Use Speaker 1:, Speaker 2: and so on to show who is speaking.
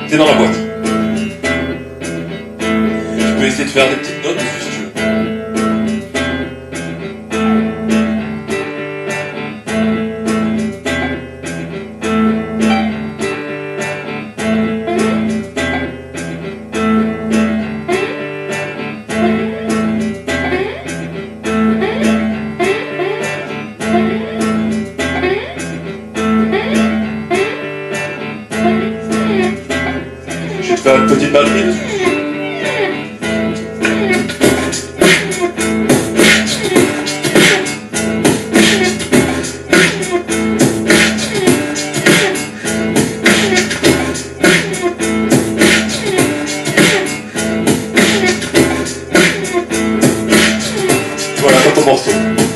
Speaker 1: T'es dans la boîte. Tu peux essayer de faire des petites notes dessus si tu veux. Je vais te faire une petite batterie dessus. Voilà, t'as ton morceau.